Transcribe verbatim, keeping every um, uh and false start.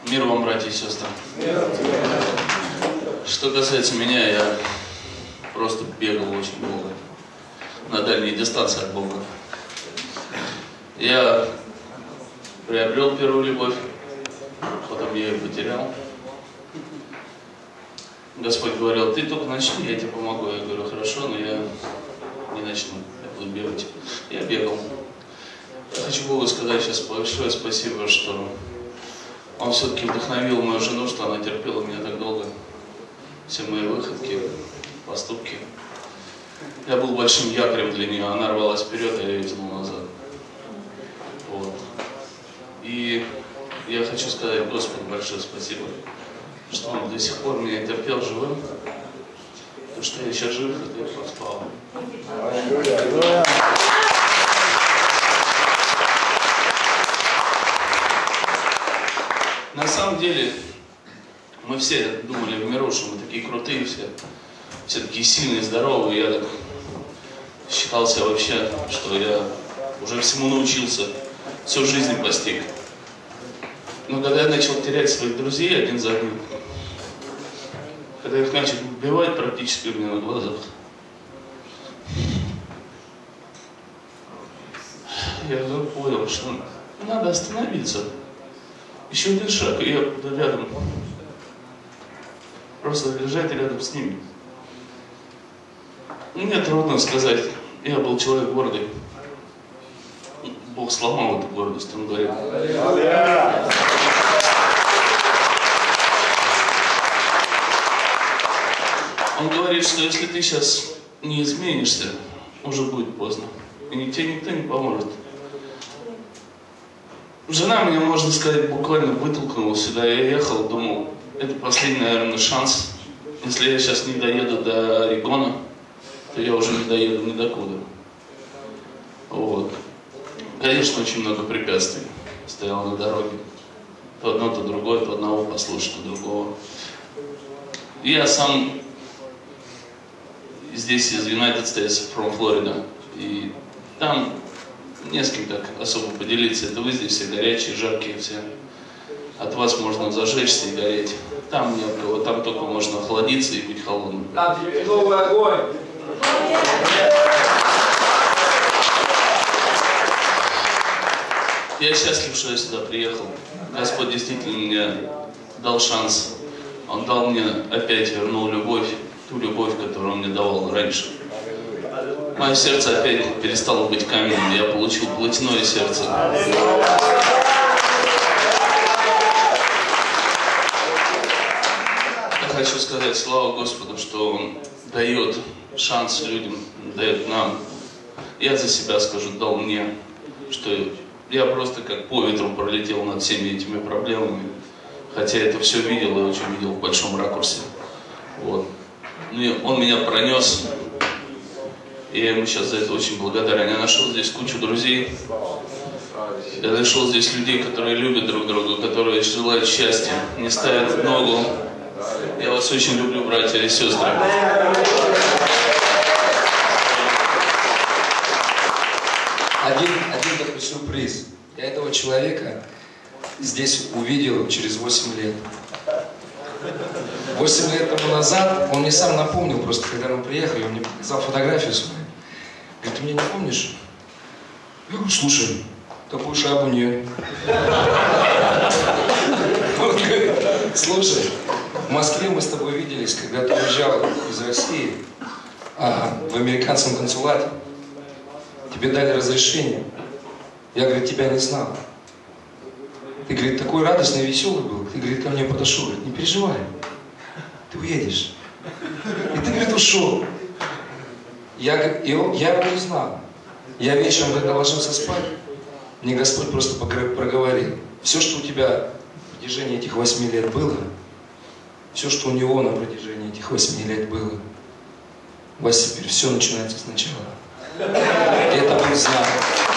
Мир вам, братья и сестры. Что касается меня, я просто бегал очень долго на дальние дистанции от Бога. Я приобрел первую любовь, потом я ее потерял. Господь говорил: ты только начни, я тебе помогу. Я говорю: хорошо, но я не начну, я буду бегать. Я бегал. Я хочу Богу сказать сейчас большое спасибо, что Он все-таки вдохновил мою жену, что она терпела меня так долго. Все мои выходки, поступки. Я был большим якорем для нее, она рвалась вперед, а я ее тянул назад. Вот. И я хочу сказать Господу большое спасибо, что Он до сих пор меня терпел живым. То, что я сейчас жив, это я поспал. На самом деле, мы все думали в миру, что мы такие крутые все, все такие сильные, здоровые. Я так считал себя вообще, что я уже всему научился, всю жизнь постиг. Но когда я начал терять своих друзей один за одним, когда их начали убивать практически у меня на глазах, я вдруг понял, что надо остановиться. Еще один шаг, и я буду рядом. Просто лежать рядом с ними. Мне трудно сказать. Я был человек гордый. Бог сломал эту гордость, Он говорит. Он говорит, что если ты сейчас не изменишься, уже будет поздно. И тебе никто не поможет. Жена меня, можно сказать, буквально вытолкнула сюда. Я ехал, думал, это последний, наверное, шанс. Если я сейчас не доеду до Орегона, то я уже не доеду ни до куда. Вот. Конечно, очень много препятствий стояло на дороге. То одно, то другое, то одного послушать, то другого. И я сам здесь из United States from Florida. И там не с кем так особо поделиться. Это вы здесь все горячие, жаркие все. От вас можно зажечься и гореть. Там не от кого, там только можно охладиться и быть холодным. Там тебе новый огонь. Я счастлив, что я сюда приехал. Господь действительно мне дал шанс. Он дал мне, опять вернул любовь, ту любовь, которую Он мне давал раньше. Мое сердце опять перестало быть каменным, я получил плотяное сердце. Я хочу сказать слава Господу, что Он дает шанс людям, дает нам. Я за себя скажу, дал мне, что я просто как по ветру пролетел над всеми этими проблемами. Хотя это все видел и очень видел в большом ракурсе. Вот. И Он меня пронес. И я ему сейчас за это очень благодарен. Я нашел здесь кучу друзей. Я нашел здесь людей, которые любят друг друга, которые желают счастья, не ставят ногу. Я вас очень люблю, братья и сестры. Один, один такой сюрприз. Я этого человека здесь увидел через восемь лет. Восемь лет тому назад он мне сам напомнил, просто когда мы приехали, он мне показал фотографию свою. Говорит: ты меня не помнишь? Я говорю: слушай, такую шабу нет. Он говорит: слушай, в Москве мы с тобой виделись, когда ты уезжал из России а, в американском консулате. Тебе дали разрешение. Я, говорит, тебя не знал. Ты, говорит, такой радостный, веселый был. Ты, говорит, ко мне подошел. Говорит: не переживай, ты уедешь. И ты, говорит, ушел. Я, и он, я его не знал. Я вечером, когда ложился спать, мне Господь просто проговорил: все, что у тебя на протяжении этих восьми лет было, все, что у него на протяжении этих восьми лет было, Вася, теперь все начинается сначала. И это был знак.